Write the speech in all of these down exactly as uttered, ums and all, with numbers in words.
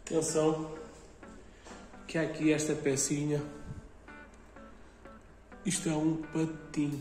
Atenção, que há aqui esta pecinha. Isto é um patim.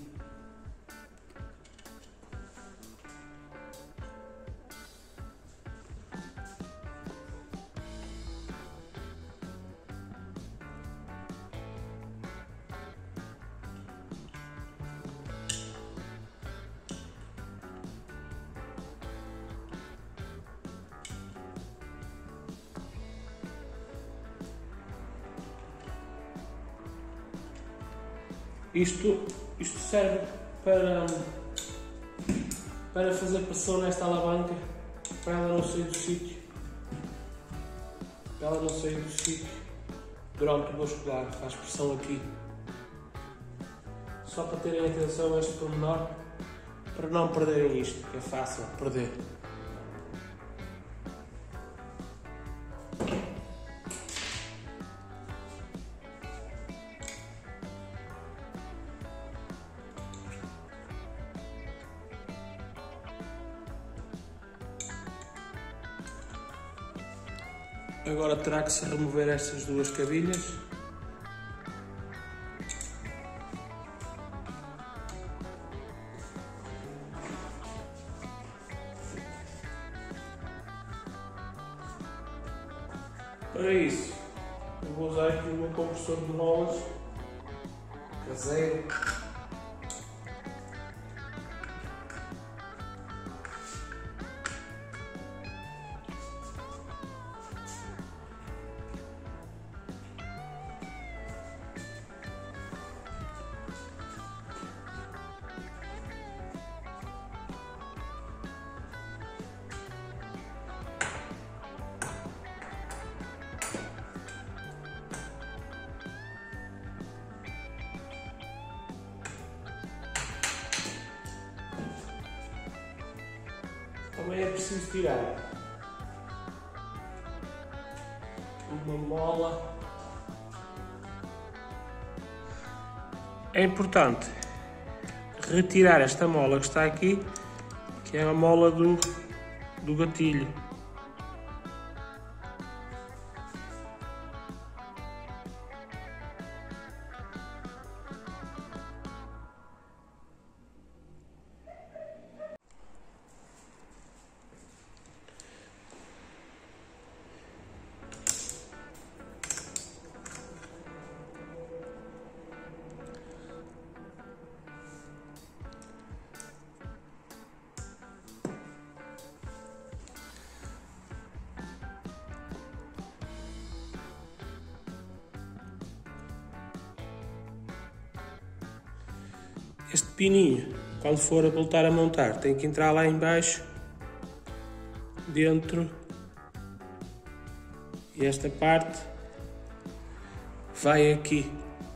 Isto, isto serve para, para fazer pressão nesta alavanca, para ela não sair do sítio, para ela não sair do sítio durante o voo escolar, faz pressão aqui. Só para terem atenção a este pormenor, para não perderem isto, que é fácil perder. Agora terá que se remover estas duas cabilhas. Para isso, eu vou usar aqui o meu compressor de molas caseiro. Também é preciso tirar uma mola. É importante retirar esta mola que está aqui, que é a mola do, do gatilho. Este pininho, quando for a voltar a montar, tem que entrar lá em baixo, dentro, e esta parte vai aqui.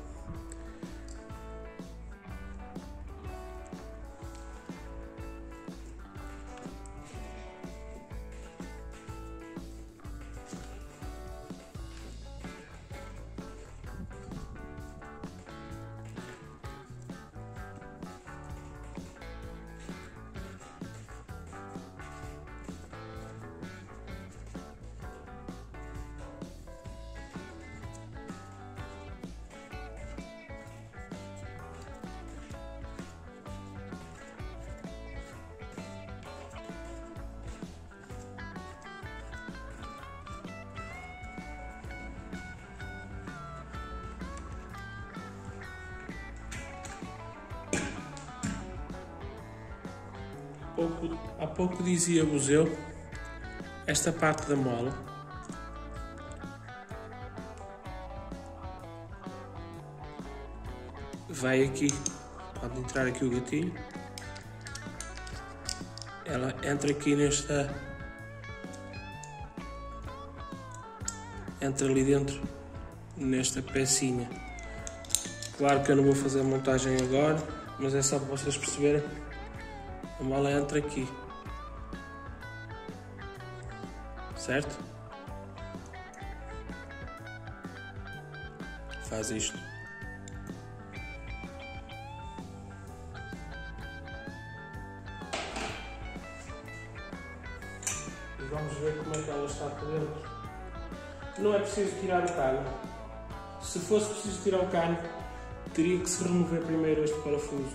Pouco, há pouco dizia-vos eu, esta parte da mola vai aqui, pode entrar aqui o gatilho, ela entra aqui nesta, entra ali dentro, nesta pecinha. Claro que eu não vou fazer a montagem agora, mas é só para vocês perceberem. A mola entra aqui, certo? Faz isto. E vamos ver como é que ela está por dentro. não é preciso tirar o cano. Se fosse preciso tirar o cano, teria que se remover primeiro este parafuso.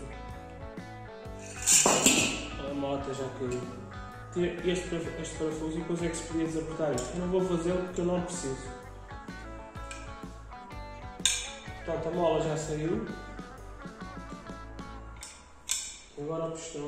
A moto já caiu. Tira este, este parafuso e depois é que se podia desapertar isto. Eu não vou fazê-lo porque eu não preciso. Portanto, a mola já saiu. Agora o pistão.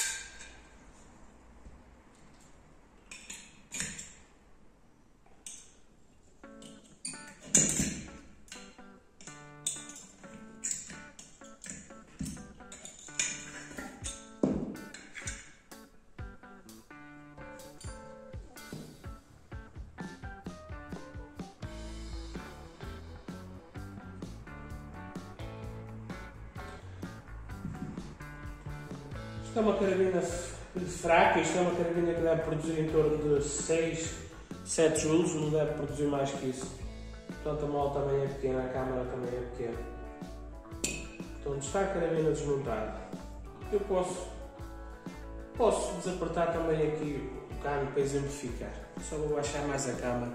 Isto é uma carabina fraca, isto é uma carabina que deve produzir em torno de seis, sete joules, não deve produzir mais que isso. Portanto, a mola também é pequena, a câmara também é pequena. Então, onde está a carabina desmontada, eu posso, posso desapertar também aqui o cano para exemplificar. Só vou baixar mais a câmara.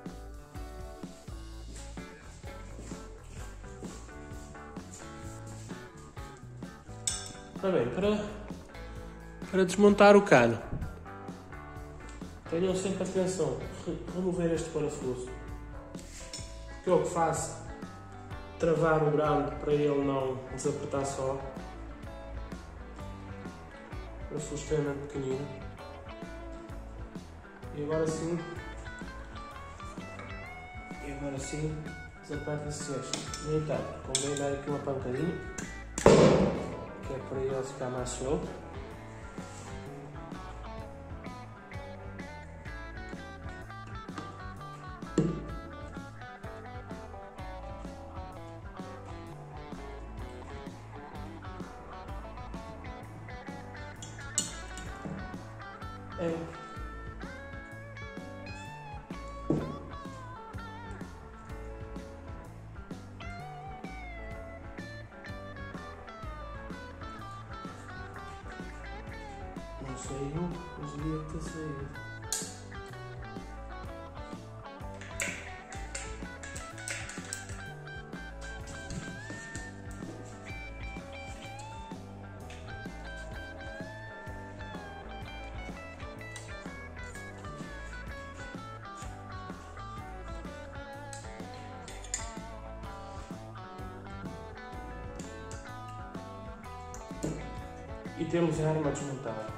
Está bem, para... Para desmontar o cano, tenham sempre atenção, remover este parafuso. O que eu faço? Travar o grande para ele não desapertar só. Parafuso extremamente pequenino. E agora sim, e agora sim, desaperta-se este. No entanto, convém dar aqui uma pancadinha, que é para ele ficar mais solto. É. Não saiu, mas devia ter saído. E temos a arma desmontada.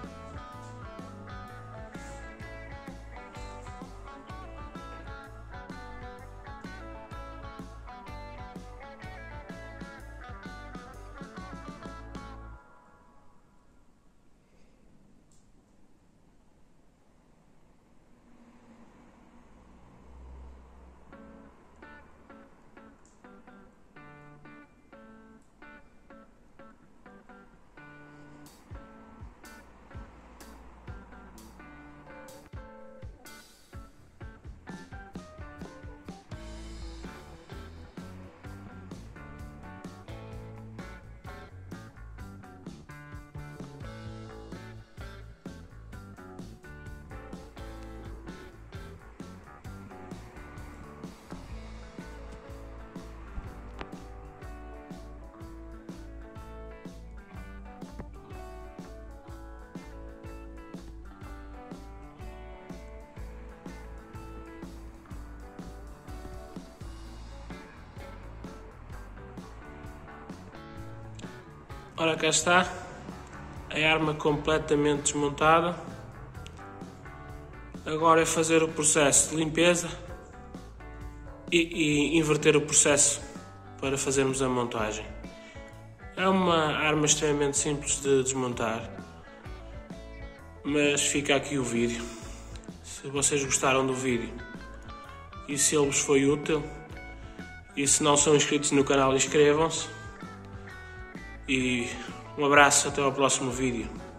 Ora, cá está a arma completamente desmontada. Agora é fazer o processo de limpeza e, e inverter o processo para fazermos a montagem. É uma arma extremamente simples de desmontar, mas fica aqui o vídeo. Se vocês gostaram do vídeo e se ele vos foi útil, e se não são inscritos no canal, inscrevam-se. E um abraço, até ao próximo vídeo.